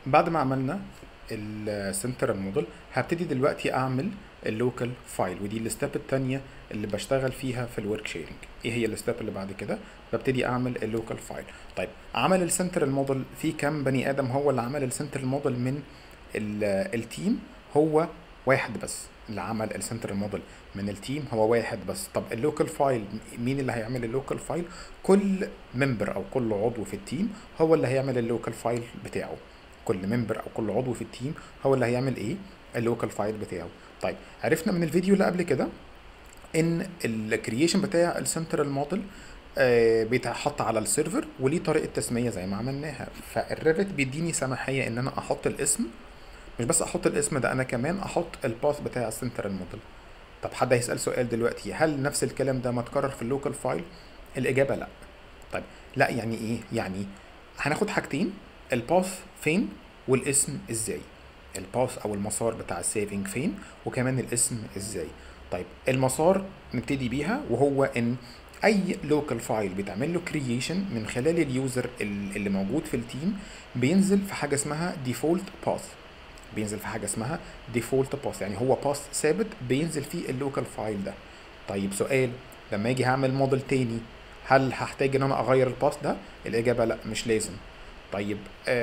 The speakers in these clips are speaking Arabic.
بعد ما عملنا السنترال موديل هبتدي دلوقتي اعمل اللوكال فايل، ودي الستep التانية اللي بشتغل فيها في الورك شيرنج. ايه هي الستep اللي بعد كده؟ ببتدي اعمل اللوكال فايل. طيب عمل السنترال موديل في كام بني ادم هو اللي عمل السنترال موديل من التيم؟ هو واحد بس اللي عمل السنترال موديل من التيم، هو واحد بس. طب اللوكال فايل مين اللي هيعمل اللوكال فايل؟ كل ممبر او كل عضو في التيم هو اللي هيعمل اللوكال فايل بتاعه. كل ممبر او كل عضو في التيم هو اللي هيعمل ايه؟ اللوكال فايل بتاعه. طيب عرفنا من الفيديو اللي قبل كده ان الكرييشن بتاع السنترال موديل بيتحط على السيرفر وليه طريقه تسميه زي ما عملناها. فالريفت بيديني سماحيه ان انا احط الاسم، مش بس احط الاسم ده، انا كمان احط الباث بتاع السنترال موديل. طب حد هيسال سؤال دلوقتي، هل نفس الكلام ده متكرر في اللوكال فايل؟ الاجابه لا. طيب لا يعني ايه؟ يعني هناخد حاجتين، الباث فين والاسم ازاي. الباث او المسار بتاع السيفنج فين، وكمان الاسم ازاي. طيب المسار نبتدي بيها، وهو ان اي لوكال فايل بيتعمل له كرييشن من خلال اليوزر اللي موجود في التيم بينزل في حاجه اسمها ديفولت باث. بينزل في حاجه اسمها ديفولت باث، يعني هو باث ثابت بينزل فيه اللوكال فايل ده. طيب سؤال، لما اجي هعمل موديل تاني هل هحتاج ان انا اغير الباث ده؟ الاجابه لا، مش لازم. طيب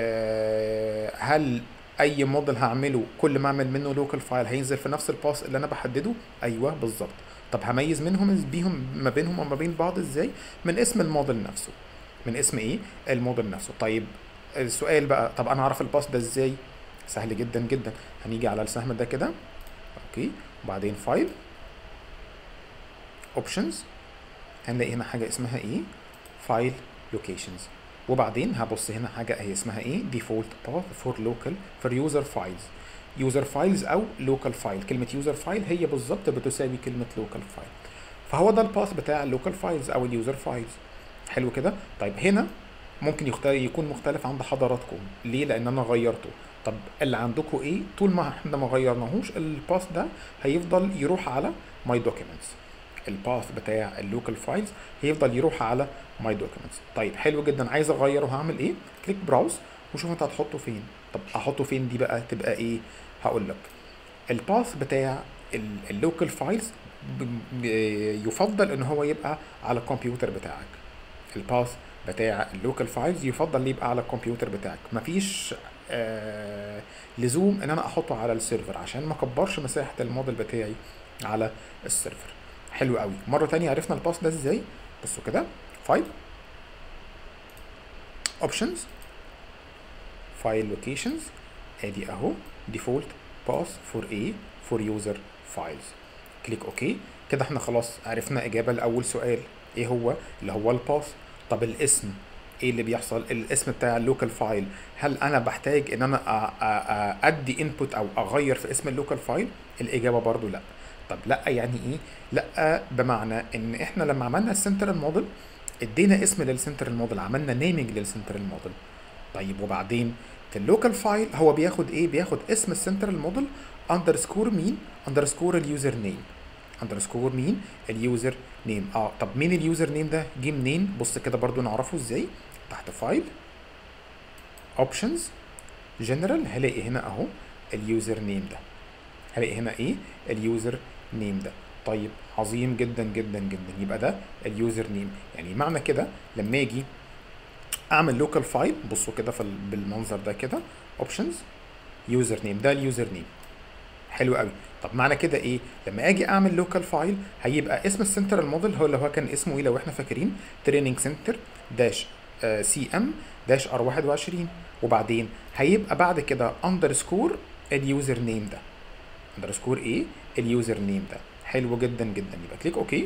هل اي موديل هعمله كل ما اعمل منه لوكال فايل هينزل في نفس الباث اللي انا بحدده؟ ايوه بالظبط. طب هميز بيهم ما بينهم وما بين بعض ازاي؟ من اسم الموديل نفسه. من اسم ايه؟ الموديل نفسه. طيب السؤال بقى، طب انا اعرف الباث ده ازاي؟ سهل جدا جدا. هنيجي على السهم ده كده، اوكي، وبعدين فايل، اوبشنز، هنلاقي هنا حاجه اسمها ايه؟ فايل لوكيشنز. وبعدين هبص هنا حاجه هي اسمها ايه؟ ديفولت باث فور لوكال فور يوزر فايلز. يوزر فايلز او لوكال فايل، كلمه يوزر فايل هي بالظبط بتساوي كلمه لوكال فايل. فهو ده الباث بتاع اللوكال فايلز او اليوزر فايلز. حلو كده. طيب هنا ممكن يكون مختلف عند حضراتكم، ليه؟ لان انا غيرته. طب اللي عندكم ايه؟ طول ما احنا ما غيرناهوش الباث ده هيفضل يروح على ماي دوكيومنتس. الباث بتاع اللوكال فايلز هيفضل يروح على ماي دوكيومنتس. طيب حلو جدا، عايز اغيره هعمل ايه؟ كليك براوز وشوف انت هتحطه فين. طب احطه فين دي بقى تبقى ايه؟ هقول لك. الباث بتاع اللوكال فايلز يفضل ان هو يبقى على الكمبيوتر بتاعك. الباث بتاع اللوكال فايلز يفضل يبقى على الكمبيوتر بتاعك. مفيش لزوم ان انا احطه على السيرفر عشان ما اكبرش مساحه الموديل بتاعي على السيرفر. حلو قوي. مره تانية عرفنا الباث ده ازاي. بصوا كده، فايل، اوبشنز، فايل لوكيشنز، ادي اهو ديفولت باث فور ايه؟ فور يوزر فايلز. كليك اوكي. كده احنا خلاص عرفنا اجابه لاول سؤال، ايه هو؟ اللي هو الباث. طب الاسم ايه اللي بيحصل؟ الاسم بتاع اللوكال فايل، هل انا بحتاج ان انا ادي انبوت او اغير في اسم اللوكال فايل؟ الاجابه برضو لا. طب لا يعني ايه؟ لا بمعنى ان احنا لما عملنا السنترال موديل ادينا اسم للسنترال موديل، عملنا نيمنج للسنترال موديل. طيب وبعدين في اللوكال فايل هو بياخد ايه؟ بياخد اسم السنترال موديل اندرسكور مين؟ اندرسكور اليوزر نيم. اندرسكور مين؟ اليوزر نيم. طب مين اليوزر نيم ده؟ جه منين؟ بص كده برضو نعرفه ازاي. تحت فايل، اوبشنز، جنرال، هلاقي هنا اهو اليوزر نيم ده. هلاقي هنا ايه؟ اليوزر نيم ده. طيب عظيم جدا جدا جدا، يبقى ده اليوزر نيم. يعني معنى كده لما اجي اعمل لوكال فايل، بصوا كده بالمنظر ده كده، اوبشنز، يوزر نيم، ده اليوزر نيم. حلو قوي. طب معنى كده ايه؟ لما اجي اعمل لوكال فايل هيبقى اسم السنترال موديل هو اللي هو كان اسمه ايه لو احنا فاكرين؟ تريننج سنتر داش سي ام داش ار 21. وبعدين هيبقى بعد كده اندرسكور اليوزر نيم ده. اندرسكور ايه؟ اليوزر نيم ده. حلو جدا جدا. يبقى كليك اوكي.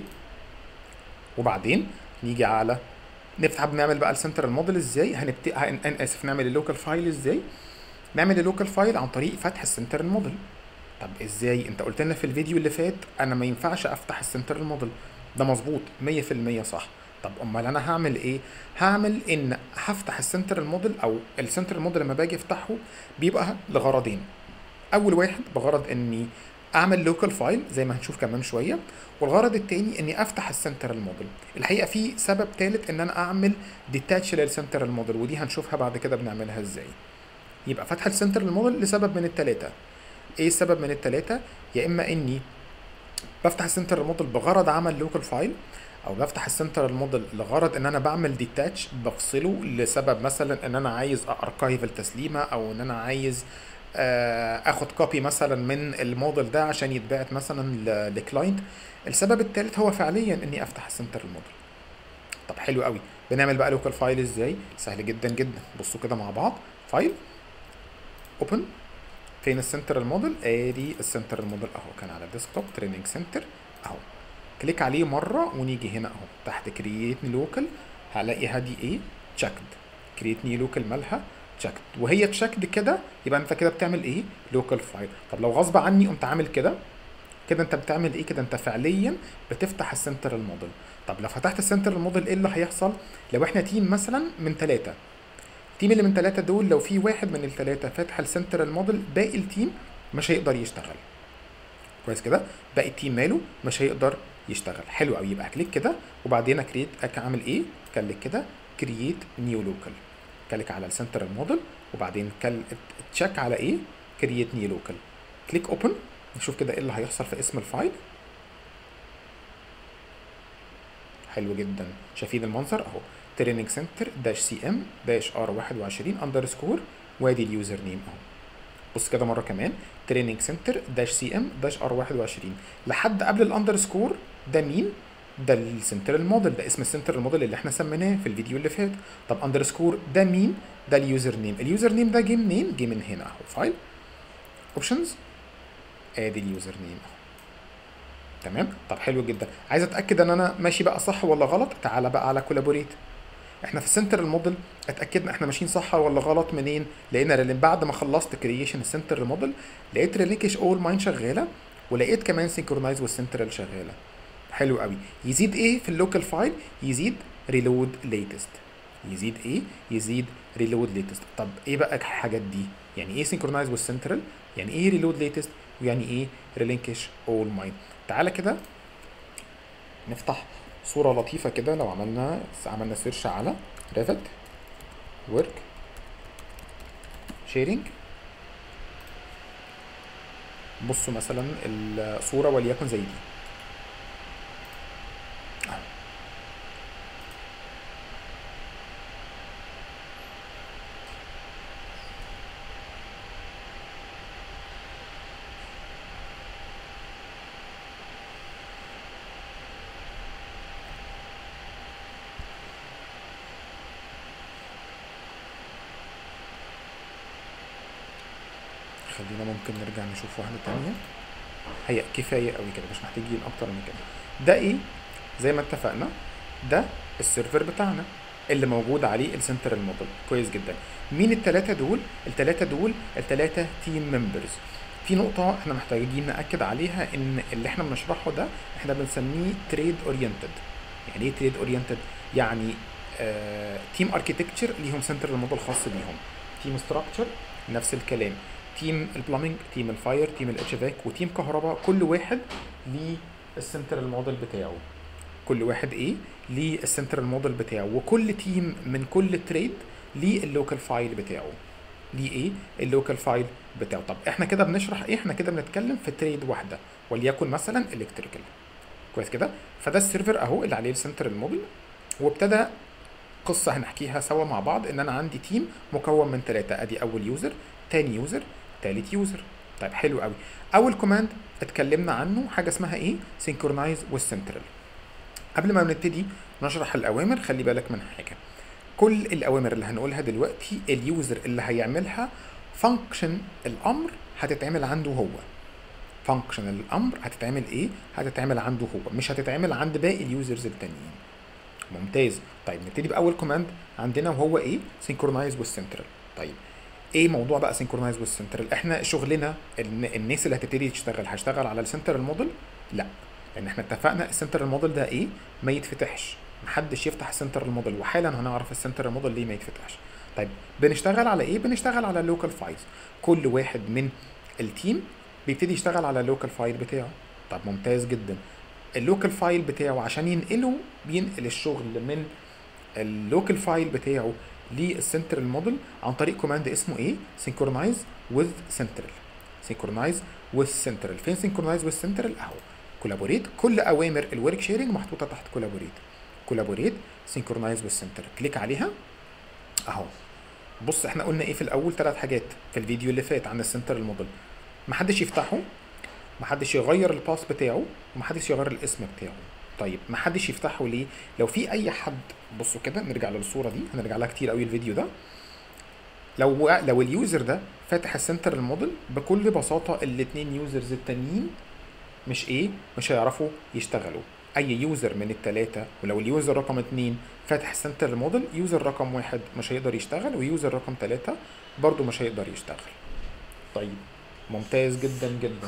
وبعدين نيجي على نفتح، بنعمل بقى السنترال موديل ازاي؟ اسف، نعمل اللوكال فايل ازاي؟ نعمل اللوكال فايل عن طريق فتح السنترال موديل. طب ازاي؟ انت قلت لنا في الفيديو اللي فات انا ما ينفعش افتح السنترال موديل. ده مظبوط 100% صح. طب امال انا هعمل ايه؟ هعمل ان هفتح السنترال موديل، او السنترال موديل لما باجي افتحه بيبقى لغرضين. اول واحد بغرض اني اعمل لوكال فايل زي ما هنشوف كمان شويه، والغرض التاني اني افتح السنترال موديل. الحقيقه في سبب تالت ان انا اعمل ديتاتش للسنترال موديل، ودي هنشوفها بعد كده بنعملها ازاي. يبقى فتح السنترال موديل لسبب من الثلاثه. ايه السبب من الثلاثه؟ يا اما اني بفتح السنترال موديل بغرض عمل لوكال فايل، او بفتح السنترال موديل لغرض ان انا بعمل ديتاتش بفصله لسبب مثلا ان انا عايز اركايف التسليمه، او ان انا عايز اخد كوبي مثلا من الموديل ده عشان يتبعت مثلا لكلاينت. السبب الثالث هو فعليا اني افتح السنترال موديل. طب حلو قوي، بنعمل بقى لوكال فايل ازاي؟ سهل جدا جدا، بصوا كده مع بعض. فايل، اوبن، فين السنترال موديل؟ ادي السنترال موديل اهو، كان على الديسكتوب تريننج سنتر اهو. كليك عليه مره ونيجي هنا اهو تحت كرييت نيو لوكال، هلاقيها دي ايه؟ تشيكد. كرييت نيو لوكال مالها تشيكد، وهي تشيكد كده يبقى انت كده بتعمل ايه؟ لوكال فايل. طب لو غصب عني قمت عامل كده، كده انت بتعمل ايه؟ كده انت فعليا بتفتح السنترال موديل. طب لو فتحت السنترال موديل ايه اللي هيحصل؟ لو احنا تيم مثلا من 3، التيم اللي من 3 دول لو في واحد من ال3 فاتح السنترال موديل، باقي التيم مش هيقدر يشتغل. كويس كده؟ باقي التيم ماله؟ مش هيقدر يشتغل. حلو قوي، يبقى كليك كده وبعدين كريت اعمل ايه؟ كليك كده كرييت نيو لوكال، كليك على السنترال موديل وبعدين تشيك على ايه؟ كرييت نيو لوكال. كليك اوبن، نشوف كده ايه اللي هيحصل في اسم الفايل. حلو جدا، شايفين المنظر اهو، تريننج سنتر داش سي ام داش ار 21 اندرسكور، وادي اليوزر نيم اهو. بص كده مره كمان، تريننج سنتر داش سي ام داش ار 21 لحد قبل الاندرسكور ده مين؟ ده السنترال موديل، ده اسم السنترال موديل اللي احنا سميناه في الفيديو اللي فات. طب اندرسكور ده مين؟ ده اليوزر نيم. اليوزر نيم ده جه منين؟ جه من هنا اهو، فايل، اوبشنز، ادي اليوزر نيم اهو. تمام. طب حلو جدا، عايز اتاكد ان انا ماشي بقى صح ولا غلط. تعالى بقى على كولابوريت. احنا في السنترال موديل اتاكدنا احنا ماشيين صح ولا غلط منين؟ لقينا بعد ما خلصت كرييشن السنترال موديل لقيت ريلينكش اول ماين شغاله، ولقيت كمان سينكرونايز والسنترال شغاله. حلو قوي. يزيد ايه في اللوكال فايل؟ يزيد ريلود ليتست. يزيد ايه؟ يزيد ريلود ليتست. طب ايه بقى الحاجات دي؟ يعني ايه سينكرونايز والسنترال؟ يعني ايه ريلود ليتست؟ ويعني ايه ريلينكش اول ماين؟ تعالى كده نفتح صورة لطيفة كده. لو عملنا سيرش على ريفت ورك شيرنج، بصوا مثلا الصورة وليكن زي دي. خلينا ممكن نرجع نشوف واحدة تانية. هي كفاية قوي كده، مش محتاجين اكتر من كده. ده ايه؟ زي ما اتفقنا ده السيرفر بتاعنا اللي موجود عليه السنترال موديل. كويس جدا. مين التلاتة دول؟ التلاتة تيم ممبرز. في نقطة احنا محتاجين نأكد عليها، ان اللي احنا بنشرحه ده احنا بنسميه تريد اورينتد. يعني ايه تريد اورينتد؟ يعني تيم اركيتكتشر ليهم سنترال موديل خاص بيهم، تيم ستراكشر نفس الكلام، تيم البلامينج، تيم الفاير، تيم الاتش فاك، وتيم كهرباء. كل واحد ليه السنترال موديل بتاعه. كل واحد ايه؟ ليه السنترال موديل بتاعه، وكل تيم من كل تريد ليه اللوكال فايل بتاعه. ليه ايه؟ اللوكال فايل بتاعه. طب احنا كده بنشرح ايه؟ احنا كده بنتكلم في تريد واحده، وليكن مثلا الكتريكال. كويس كده؟ فده السيرفر اهو اللي عليه السنترال موديل، وابتدى قصه هنحكيها سوا مع بعض. ان انا عندي تيم مكون من 3، ادي اول يوزر، تاني يوزر، تالت يوزر. طيب حلو قوي. اول كوماند اتكلمنا عنه حاجه اسمها ايه؟ سينكرونايز والسنترال. قبل ما نبتدي نشرح الاوامر، خلي بالك من حاجه. كل الاوامر اللي هنقولها دلوقتي اليوزر اللي هيعملها فانكشن الامر هتتعمل عنده هو. فانكشن الامر هتتعمل ايه؟ هتتعمل عنده هو، مش هتتعمل عند باقي اليوزرز التانيين. ممتاز. طيب نبتدي باول كوماند عندنا وهو ايه؟ سينكرونايز والسنترال. طيب ايه موضوع بقى سينكرونايز والسنترال؟ احنا شغلنا الناس اللي هتبتدي تشتغل هشتغل على السنترال موديل؟ لا، لان احنا اتفقنا السنترال موديل ده ايه؟ ما يتفتحش، محدش يفتح السنترال موديل، وحالا هنعرف السنترال موديل ليه ما يتفتحش. طيب بنشتغل على ايه؟ بنشتغل على اللوكال فايلز. كل واحد من التيم بيبتدي يشتغل على اللوكال فايل بتاعه. طب ممتاز جدا. اللوكال فايل بتاعه عشان ينقله بينقل الشغل من اللوكال فايل بتاعه للسنترال موديل عن طريق كوماند اسمه ايه؟ synchronize with central. synchronize with central. فين synchronize with central؟ اهو collaborate. كل اوامر الورك شيرنج محطوطه تحت collaborate synchronize with central. كليك عليها اهو. بص احنا قلنا ايه في الاول؟ 3 حاجات في الفيديو اللي فات عن السنترال موديل. محدش يفتحه، محدش يغير الباس بتاعه، ومحدش يغير الاسم بتاعه. طيب محدش يفتحه ليه؟ لو في اي حد، بصوا كده نرجع للصوره دي، هنرجع لها كتير قوي الفيديو ده. لو اليوزر ده فاتح السنترال موديل، بكل بساطه الاثنين يوزرز التانيين مش هيعرفوا يشتغلوا. اي يوزر من الثلاثه، ولو اليوزر رقم 2 فاتح السنترال موديل، يوزر رقم 1 مش هيقدر يشتغل، ويوزر رقم 3 برضو مش هيقدر يشتغل. طيب ممتاز جدا جدا.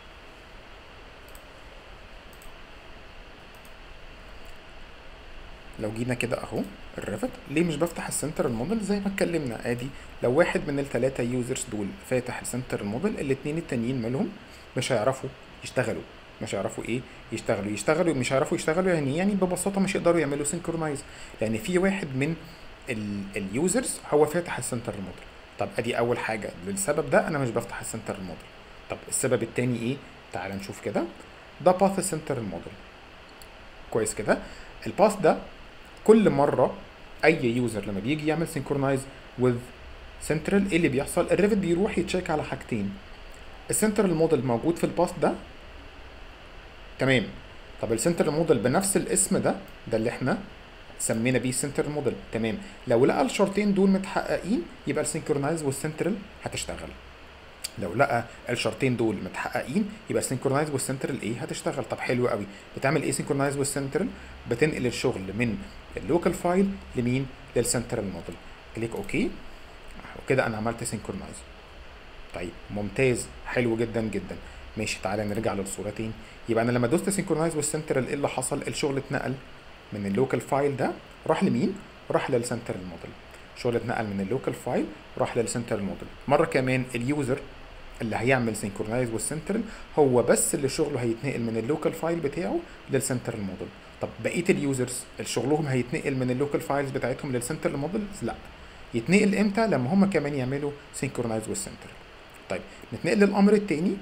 لو جينا كده اهو الريفت، ليه مش بفتح السنترال موديل؟ زي ما اتكلمنا، ادي لو واحد من الثلاثه يوزرز دول فاتح السنترال موديل، الاثنين التانيين مالهم؟ مش هيعرفوا يشتغلوا. مش هيعرفوا يشتغلوا مش هيعرفوا يشتغلوا. يعني ببساطه مش يقدروا يعملوا سينكرونايز، لان في واحد من اليوزرز هو فاتح السنترال موديل. طب ادي اول حاجه، للسبب ده انا مش بفتح السنترال موديل. طب السبب التاني ايه؟ تعال نشوف كده. ده باث السنترال موديل. كويس كده. الباث ده كل مره اي يوزر لما بيجي يعمل سينكرونايز وذ سنترال، ايه اللي بيحصل؟ الريفت بيروح يتشيك على حاجتين: السنترال موديل موجود في الباث ده، تمام. طب السنترال موديل بنفس الاسم ده اللي احنا سمينا بيه سنترال موديل، تمام. لو لقى الشرطين دول متحققين، يبقى السينكرونايز والسنترال هتشتغل. لو لقى الشرطين دول متحققين، يبقى السينكرونايز والسنترال هتشتغل. طب حلو قوي. بتعمل ايه سينكرونايز والسنترال؟ بتنقل الشغل من اللوكال فايل لمين؟ للسنترال موديل. كليك اوكي. وكده انا عملت سينكرونايز. طيب ممتاز، حلو جدا جدا. ماشي، تعالى نرجع للصوره تاني. يبقى انا لما دوست سينكرونايز والسنترال، ايه اللي حصل؟ الشغل اتنقل من اللوكال فايل ده، راح لمين؟ راح للسنترال موديل. الشغل اتنقل من اللوكال فايل، راح للسنترال موديل. مره كمان اليوزر اللي هيعمل سينكرونايز والسنترال هو بس اللي شغله هيتنقل من اللوكال فايل بتاعه للسنترال موديل. طب بقيه اليوزرز شغلهم هيتنقل من اللوكال فايلز بتاعتهم للسنترال موديل؟ لا. يتنقل امتى؟ لما هم كمان يعملوا سينكرونايز والسنترال. طيب نتنقل للامر الثاني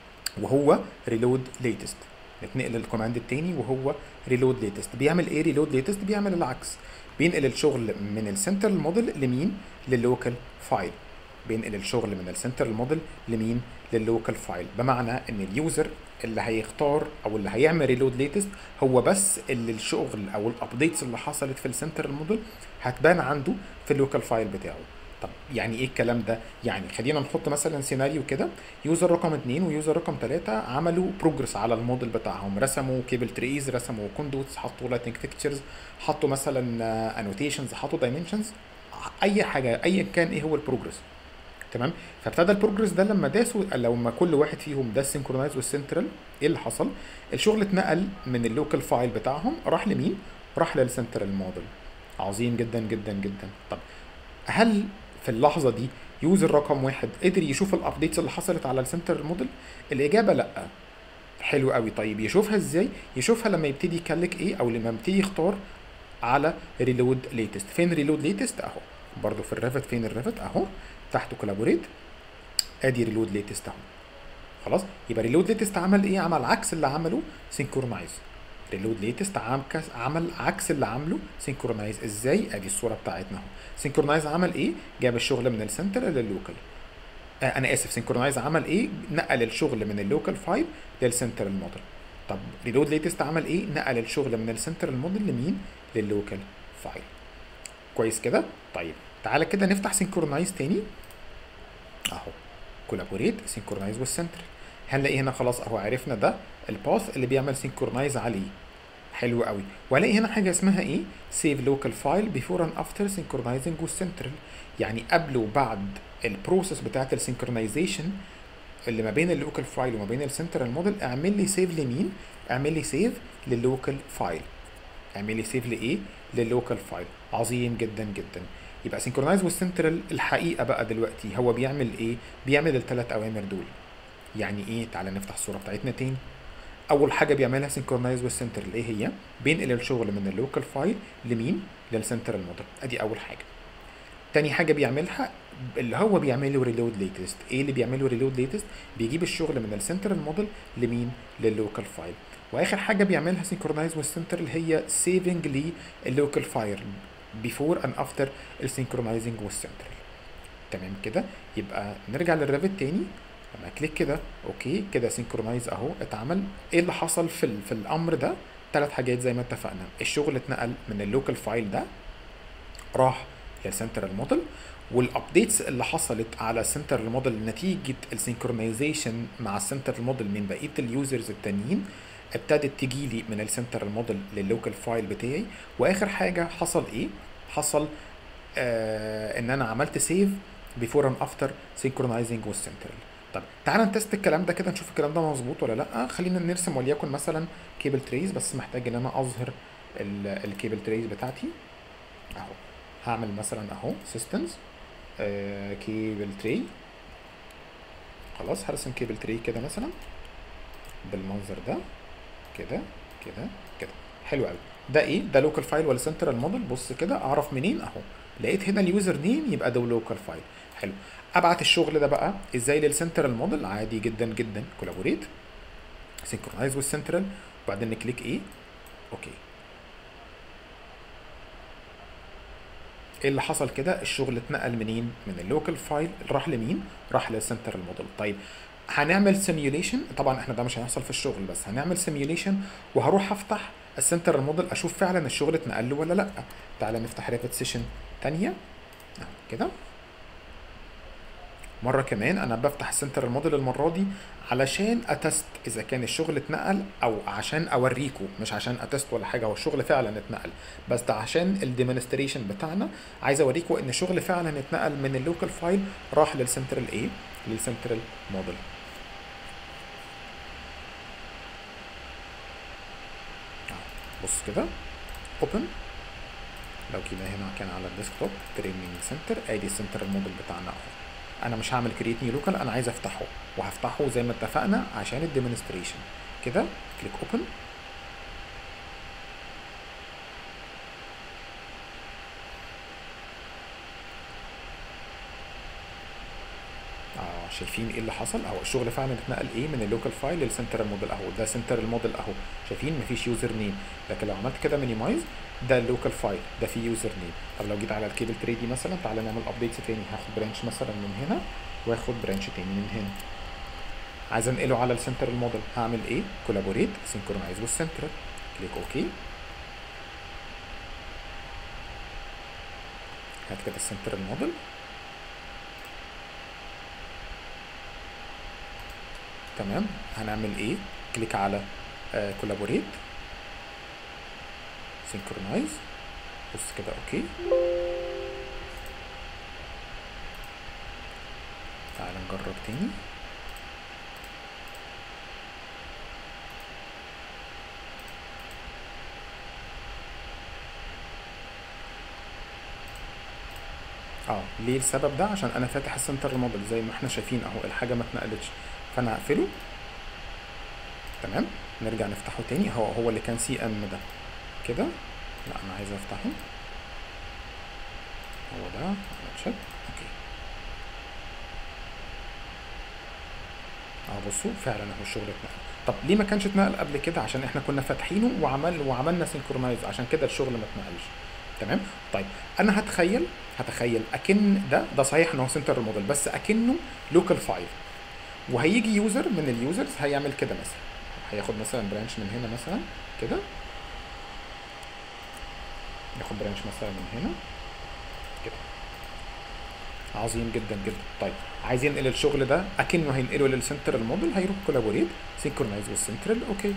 وهو ريلود ليتست. نتنقل للكوماند الثاني وهو ريلود ليتست. بيعمل ايه ريلود ليتست؟ بيعمل العكس، بينقل الشغل من السنترال موديل لمين؟ لللوكال فايل. بينقل الشغل من السنترال موديل لمين؟ لللوكال فايل. بمعنى ان اليوزر اللي هيختار او اللي هيعمل ريلود ليتست هو بس اللي الشغل او الابديتس اللي حصلت في السنترال موديل هتبان عنده في اللوكال فايل بتاعه. طب يعني ايه الكلام ده؟ يعني خلينا نحط مثلا سيناريو كده: يوزر رقم 2 ويوزر رقم 3 عملوا بروجرس على الموديل بتاعهم، رسموا كيبل تريز، رسموا كوندوتس، حطوا لايتنج فيكتشرز، حطوا مثلا انوتيشنز، حطوا دايمنشنز، اي حاجه ايا كان ايه هو البروجرس، تمام. فابتدى البروجرس ده لما داسوا، لما كل واحد فيهم داس سينكرونايز والسنترال، ايه اللي حصل؟ الشغل اتنقل من اللوكال فايل بتاعهم، راح لمين؟ راح للسنترال موديل. عظيم جدا جدا جدا. طب هل في اللحظه دي يوزر رقم 1 قدر يشوف الابديتس اللي حصلت على السنترال موديل؟ الاجابه لا. حلو قوي. طيب يشوفها ازاي؟ يشوفها لما يبتدي يكلك او لما يبتدي يختار على ريلود ليتست. فين ريلود ليتست؟ اهو برضو في الريفت. فين الريفت؟ اهو تحته كولابوريت، ادي ريلود ليتست اهو. خلاص، يبقى ريلود ليتست عمل ايه؟ عمل عكس اللي عمله سينكرونايز. ريلود ليتست عمل عكس اللي عمله سينكرونايز. ازاي؟ ادي الصوره بتاعتنا اهو. سينكرونايز عمل ايه؟ جاب الشغل من السنتر لللوكال. انا اسف، سينكرونايز عمل ايه؟ نقل الشغل من اللوكال فايل للسنترال موديل. طب ريلود ليتست عمل ايه؟ نقل الشغل من السنترال موديل لمين؟ لللوكال فايل. كويس كده. طيب تعالى كده نفتح سينكرونايز تاني اهو، كولابوريت سينكرونايز والسنترال. هنلاقي هنا خلاص اهو عرفنا ده الباث اللي بيعمل سينكرونايز عليه. حلو قوي. والاقي هنا حاجه اسمها ايه؟ سيف لوكال فايل بيفور اند افتر سينكرونايزنج والسنترال. يعني قبل وبعد البروسيس بتاعت السينكرونايزيشن اللي ما بين اللوكال فايل وما بين السنترال موديل، اعمل لي سيف لمين؟ اعمل لي سيف لللوكال فايل. اعمل لي سيف لايه؟ لللوكال فايل. عظيم جدا جدا. يبقى سينكرونايز والسنترال الحقيقه بقى دلوقتي هو بيعمل ايه؟ بيعمل الثلاث اوامر دول. يعني ايه؟ تعالى نفتح الصوره بتاعتنا تاني. اول حاجه بيعملها سينكرونايز والسنترال ايه هي؟ بينقل الشغل من اللوكال فايل لمين؟ للسنترال موديل. ادي اول حاجه. تاني حاجه بيعملها اللي هو بيعمله ريلود ليتست. ايه اللي بيعمله ريلود ليتست؟ بيجيب الشغل من السنترال موديل لمين؟ لللوكال فايل. واخر حاجه بيعملها سينكرونايز والسنترال هي سيفنج لللوكال فايل بيفور اند افتر السينكرونايزنج والسنترال. تمام كده. يبقى نرجع للريفت تاني. لما كليك كده اوكي كده سينكرونايز اهو اتعمل. ايه اللي حصل في الامر ده؟ ثلاث حاجات زي ما اتفقنا. الشغل اتنقل من اللوكال فايل ده راح للسنترال موديل، والابديتس اللي حصلت على السنترال موديل نتيجه السينكرونايزيشن مع السنترال موديل من بقيه اليوزرز التانيين ابتدت تجي لي من السنترال موديل لللوكال فايل بتاعي. واخر حاجه حصل ايه؟ حصل ان انا عملت سيف بيفور اند افتر سينكرونايزنج والسنترال. طب تعالى نتست الكلام ده كده نشوف الكلام ده مظبوط ولا لا. خلينا نرسم وليكن مثلا كيبل تريز، بس محتاج ان انا اظهر الكيبل تريز بتاعتي اهو. هعمل مثلا اهو سيستمز كيبل تري. خلاص هرسم كيبل تري كده مثلا بالمنظر ده كده كده كده. حلو قوي. ده ايه؟ ده لوكال فايل ولا سنترال موديل؟ بص كده اعرف منين اهو. لقيت هنا اليوزر نيم يبقى ده لوكال فايل. حلو. ابعت الشغل ده بقى ازاي للسنترال موديل؟ عادي جدا جدا. كولابوريت سينكرونايز والسنترال وبعدين نكليك ايه؟ اوكي. ايه اللي حصل كده؟ الشغل اتنقل منين؟ من اللوكال فايل راح لمين؟ راح للسنترال موديل. طيب هنعمل سيميوليشن. طبعا احنا ده مش هيحصل في الشغل، بس هنعمل سيميوليشن وهروح افتح السنترال موديل اشوف فعلا الشغل اتنقل له ولا لا. تعالى نفتح ريبت سيشن تانية كده. مره كمان انا بفتح السنترال موديل المره دي علشان اتست اذا كان الشغل اتنقل، او عشان اوريكم، مش عشان اتست ولا حاجه، هو الشغل فعلا اتنقل، بس ده عشان الديمونستريشن بتاعنا. عايز اوريكم ان الشغل فعلا اتنقل من اللوكال فايل راح للسنترال ايه؟ للسنترال موديل. بص كده اوبن. لو كده هنا كان على الديسكتوب تريننج سنتر، ادي السنترال موديل بتاعنا اهو. انا مش هعمل كريت نيو لوكال، انا عايز افتحه وهفتحه زي ما اتفقنا عشان الديمونستريشن. كده كليك اوبن. شايفين ايه اللي حصل اهو؟ الشغل فعلا اتنقل ايه؟ من اللوكال فايل للسنترال موديل اهو. ده سنترال موديل اهو. شايفين مفيش يوزر نيم، لكن لو عملت كده مينيمايز ده اللوكال فايل ده فيه يوزر نيم. طب لو جيت على الكيبل تري دي مثلا، تعالى نعمل ابديتس تاني. هاخد برانش مثلا من هنا واخد برانش تاني من هنا. عايز انقله على السنترال موديل، هعمل ايه؟ كولابوريت سينكرونايز والسنترال. كليك اوكي. هات كده السنترال موديل. تمام. هنعمل ايه؟ كليك على كولابوريت سينكرونايز. بص كده اوكي. تعال نجرب تاني. ليه السبب ده؟ عشان انا فاتح السنترال موديل زي ما احنا شايفين اهو، الحاجه ما اتنقلتش، فانا هقفله. تمام. نرجع نفتحه تاني. هو اللي كان سي ام ده كده. لا انا عايز افتحه. هو ده تشيك. اوكي. بصوا فعلا اهو الشغل اتنقل. طب ليه ما كانش اتنقل قبل كده؟ عشان احنا كنا فاتحينه وعملنا سينكرونايز، عشان كده الشغل ما اتنقلش. تمام. طيب انا هتخيل اكن ده صحيح ان هو سنترال موديل، بس اكنه لوكال فايل، وهيجي يوزر من اليوزرز هيعمل كده مثلا، هياخد مثلا برانش من هنا مثلا كده، ياخد برانش مثلا من هنا كده. عظيم جدا جدا. طيب عايز ينقل الشغل ده اكنه هينقله للسنترال موديل، هيروح كولابوريت سينكرونايز والسنترال. اوكي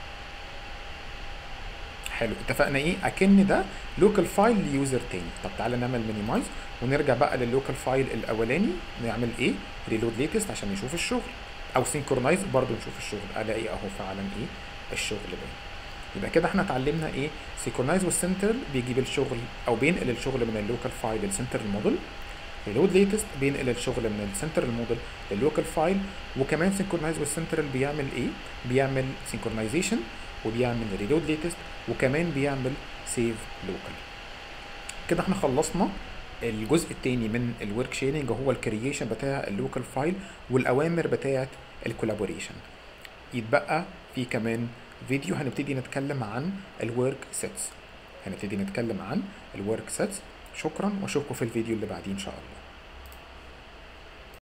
حلو. اتفقنا ايه؟ اكن ده لوكال فايل ليوزر تاني. طب تعالى نعمل مينيمايز ونرجع بقى لللوكال فايل الاولاني، نعمل ايه؟ ريلود ليتست عشان نشوف الشغل، او سينكرونايز برضو نشوف الشغل. الاقي اهو فعلا ايه؟ الشغل باين. يبقى كده احنا اتعلمنا ايه؟ سينكرونايز والسنترال بيجيب الشغل او بينقل الشغل من اللوكال فايل للسنترال موديل. ريلود ليتست بينقل الشغل من السنترال موديل لللوكال فايل. وكمان سينكرونايز والسنترال بيعمل ايه؟ بيعمل سينكرونايزيشن وبيعمل ريلود ليتست وكمان بيعمل سيف لوكال. كده احنا خلصنا الجزء التاني من الورك شيرنج هو الكرييشن بتاع اللوكال فايل والاوامر بتاعه الكولابوريشن. يتبقى في كمان فيديو هنبتدي نتكلم عن الورك سيتس. شكرا واشوفكم في الفيديو اللي بعديه ان شاء الله.